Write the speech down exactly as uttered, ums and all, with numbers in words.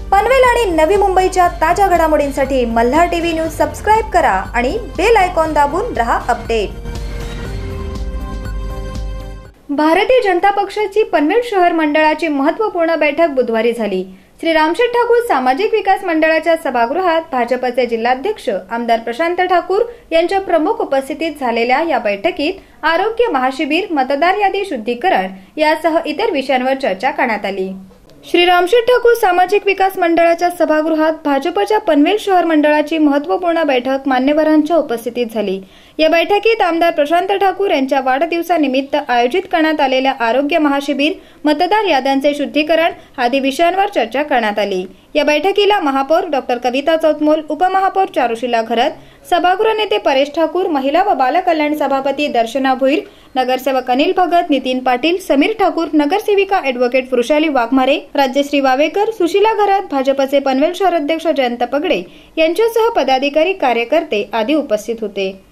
पनवेल आणि नवी मुंबईच्या ताज्या घडामोडींसाठी मल्हार टीव्ही न्यूज सबस्क्राइब करा आणि बेल आयकॉन दाबून रहा अपडेट। भारतीय जनता पक्षाची पनवेल शहर मंडळाची महत्त्वपूर्ण बैठक बुधवारी झाली। श्री रामशेठ ठाकूर सामाजिक विकास मंडळाच्या सभागृहात भाजपचे जिल्हाध्यक्ष आमदार प्रशांत ठाकूर यांच्या प्रमुख उपस्थितीत झालेल्या या बैठकीत आरोग्य महाशिबिर, मतदार यादी शुद्धीकरण यासह इतर विषयांवर चर्चा करण्यात आली। श्री रामशेठ ठाकूर सामाजिक विकास मंडळाच्या सभागृहात भाजपच्या पनवेल शहर मंडळाची महत्त्वपूर्ण बैठक मान्यवरांच्या उपस्थितीत झाली। या बैठकीत आमदार प्रशांत ठाकूर यांच्या वाढदिवसानिमित्त आयोजित करण्यात आलेल्या आरोग्य महाशिबिर, मतदार याद्यांचे शुद्धीकरण आदी विषयांवर चर्चा करण्यात आली। या बैठकीला महापौर डॉक्टर कविता चौतमोल, उपमहापौर चारुशीला घरत, सभागृह नेते परेश ठाकूर, महिला व बाल कल्याण सभापती दर्शना भुईर, नगरसेवक अनिल भगत, नितीन पाटील, समीर ठाकूर, नगरसेविका ॲडव्होकेट वृषाली वाघमारे, राज्यश्री वावेकर, सुशीला घरत, भाजपचे पनवेल शहराध्यक्ष जयंत पगडे यांच्यासह पदाधिकारी, कार्यकर्ते आदी उपस्थित होते।